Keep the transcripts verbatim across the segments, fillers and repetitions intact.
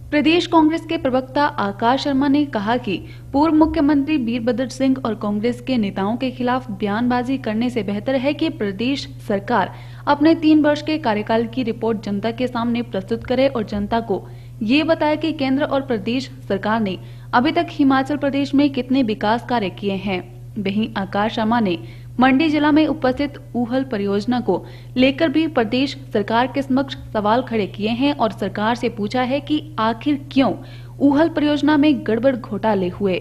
प्रदेश कांग्रेस के प्रवक्ता आकाश शर्मा ने कहा कि पूर्व मुख्यमंत्री वीरभद्र सिंह और कांग्रेस के नेताओं के खिलाफ बयानबाजी करने से बेहतर है कि प्रदेश सरकार अपने तीन वर्ष के कार्यकाल की रिपोर्ट जनता के सामने प्रस्तुत करे और जनता को ये बताए कि केंद्र और प्रदेश सरकार ने अभी तक हिमाचल प्रदेश में कितने विकास कार्य किए हैं। वहीं आकाश शर्मा ने मंडी जिला में उपस्थित ऊहल परियोजना को लेकर भी प्रदेश सरकार के समक्ष सवाल खड़े किए हैं और सरकार से पूछा है कि आखिर क्यों ऊहल परियोजना में गड़बड़ घोटाले हुए।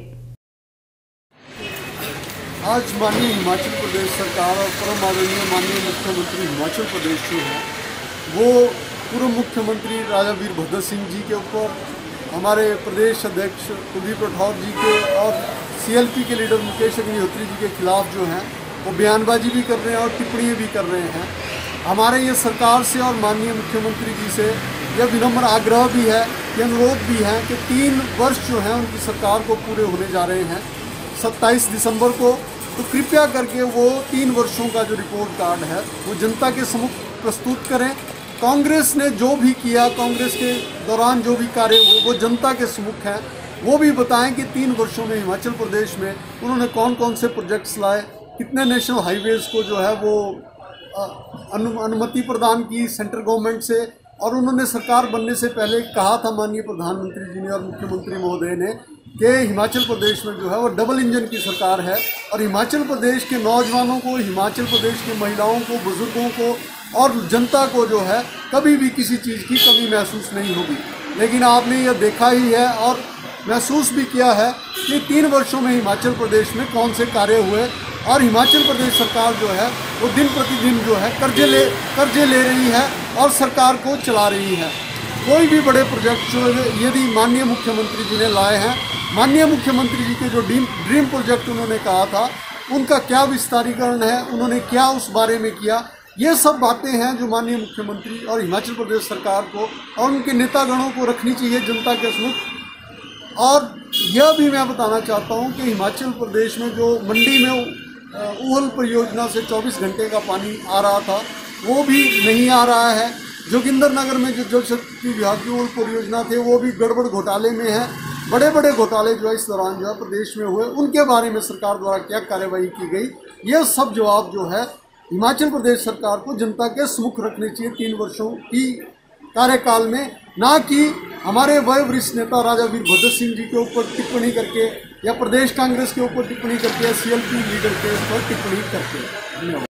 आज माननीय हिमाचल प्रदेश सरकार और परम आदरणीय माननीय मुख्यमंत्री हिमाचल प्रदेश जो है वो पूर्व मुख्यमंत्री राजा वीरभद्र सिंह जी के ऊपर, हमारे प्रदेश अध्यक्ष कुलदीप राठौर जी के और सीएलपी के लीडर मुकेश अग्निहोत्री जी के खिलाफ जो हैं वो बयानबाजी भी कर रहे हैं और टिप्पणियाँ भी कर रहे हैं। हमारे ये सरकार से और माननीय मुख्यमंत्री जी से यह विनम्र आग्रह भी है, ये अनुरोध भी है कि तीन वर्ष जो हैं उनकी सरकार को पूरे होने जा रहे हैं सत्ताईस दिसंबर को, तो कृपया करके वो तीन वर्षों का जो रिपोर्ट कार्ड है वो जनता के सम्मुख प्रस्तुत करें। कांग्रेस ने जो भी किया, कांग्रेस के दौरान जो भी कार्य हुए वो जनता के सम्मुख हैं, वो भी बताएं कि तीन वर्षों में हिमाचल प्रदेश में उन्होंने कौन कौन से प्रोजेक्ट्स लाए, कितने नेशनल हाईवेज को जो है वो अनु, अनुमति प्रदान की सेंट्रल गवर्नमेंट से, और उन्होंने सरकार बनने से पहले कहा था माननीय प्रधानमंत्री जी ने और मुख्यमंत्री महोदय ने कि हिमाचल प्रदेश में जो है वो डबल इंजन की सरकार है और हिमाचल प्रदेश के नौजवानों को, हिमाचल प्रदेश की महिलाओं को, बुजुर्गों को और जनता को जो है कभी भी किसी चीज़ की कमी महसूस नहीं होगी। लेकिन आपने यह देखा ही है और महसूस भी किया है कि तीन वर्षों में हिमाचल प्रदेश में कौन से कार्य हुए और हिमाचल प्रदेश सरकार जो है वो दिन प्रतिदिन जो है कर्जे ले कर्जे ले रही है और सरकार को चला रही है। कोई भी बड़े प्रोजेक्ट जो यदि माननीय मुख्यमंत्री जी ने लाए हैं, माननीय मुख्यमंत्री जी के जो ड्रीम ड्रीम प्रोजेक्ट उन्होंने कहा था उनका क्या विस्तारीकरण है, उन्होंने क्या उस बारे में किया, ये सब बातें हैं जो माननीय मुख्यमंत्री और हिमाचल प्रदेश सरकार को और उनके नेतागणों को रखनी चाहिए जनता के सम्मुख। और यह भी मैं बताना चाहता हूं कि हिमाचल प्रदेश में जो मंडी में ऊहल परियोजना से चौबीस घंटे का पानी आ रहा था वो भी नहीं आ रहा है। जोगिंदर नगर में जो जल शक्ति विभाग की ऊहल परियोजना थे वो भी गड़बड़ घोटाले में है। बड़े बड़े घोटाले जो है इस दौरान जो है प्रदेश में हुए, उनके बारे में सरकार द्वारा क्या कार्यवाही की गई, ये सब जवाब जो है हिमाचल प्रदेश सरकार को जनता के सम्मुख रखने चाहिए तीन वर्षों की कार्यकाल में, ना कि हमारे वयोवरिष्ठ नेता राजा वीरभद्र सिंह जी के ऊपर टिप्पणी करके या प्रदेश कांग्रेस के ऊपर टिप्पणी करके या सीएलपी लीडर के ऊपर टिप्पणी करके। धन्यवाद।